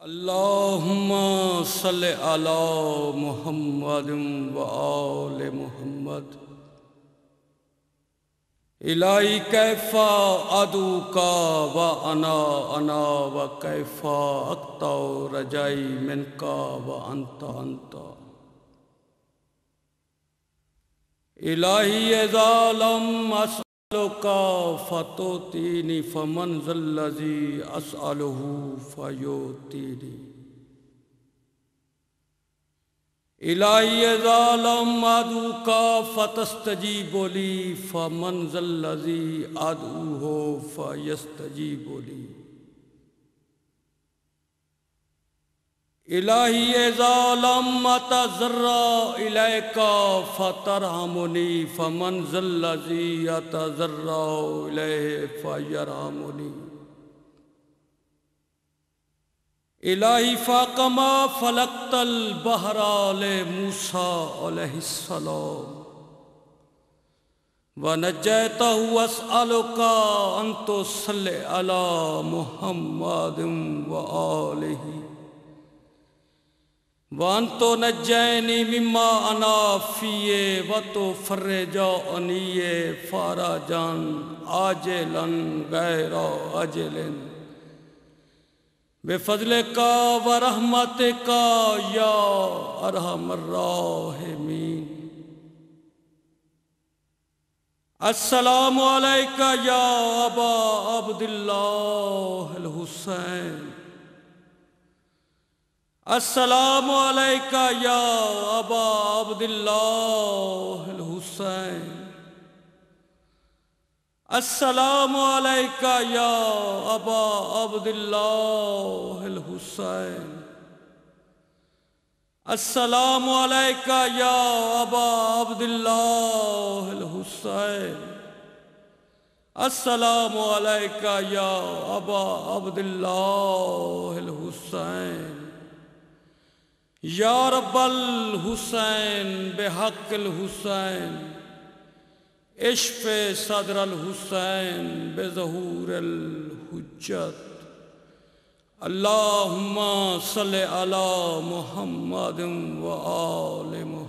اللہم صلی علی محمد و آل محمد۔ الہی کیف ادعوکا و انا و کیف اقطع رجائی منکا و انت الہی اذا لم اسألکا فتعطینی فمن ذا الذی اسألہ فیعطینی۔ الہی اذا لم ادعوکا فتستجیب لی فمن ذا الذی ادعوہ فیستجیب لی۔ الہی اذا لم اتضرع الیک فترحمنی فمن ذا الذی اتضرع الیہ فیرحمنی۔ الہی فاق ما فلقت البحر لموسیٰ علیہ السلام ونجیتہ اسألک ان تصلی علی محمد وآلہ وان تنجینی مما انا فیہ وتفرج عنی فرجا عاجلا غیر عاجل بفضلک ورحمتک یا ارحم الراحمین۔ السلام علیک یا ابا عبداللہ الحسین۔ السلام علیک یا ابا عبداللہ الحسین۔ السلام علیک یا ابا عبداللہ الحسین۔ السلام علیک یا ابا عبداللہ الحسین۔ السلام علیک یا ابا عبداللہ الحسین۔ یا رب الحسین بحق الحسین اشف صدر الحسین بظہور الحجت۔ اللہم صلی علی محمد و آل محمد۔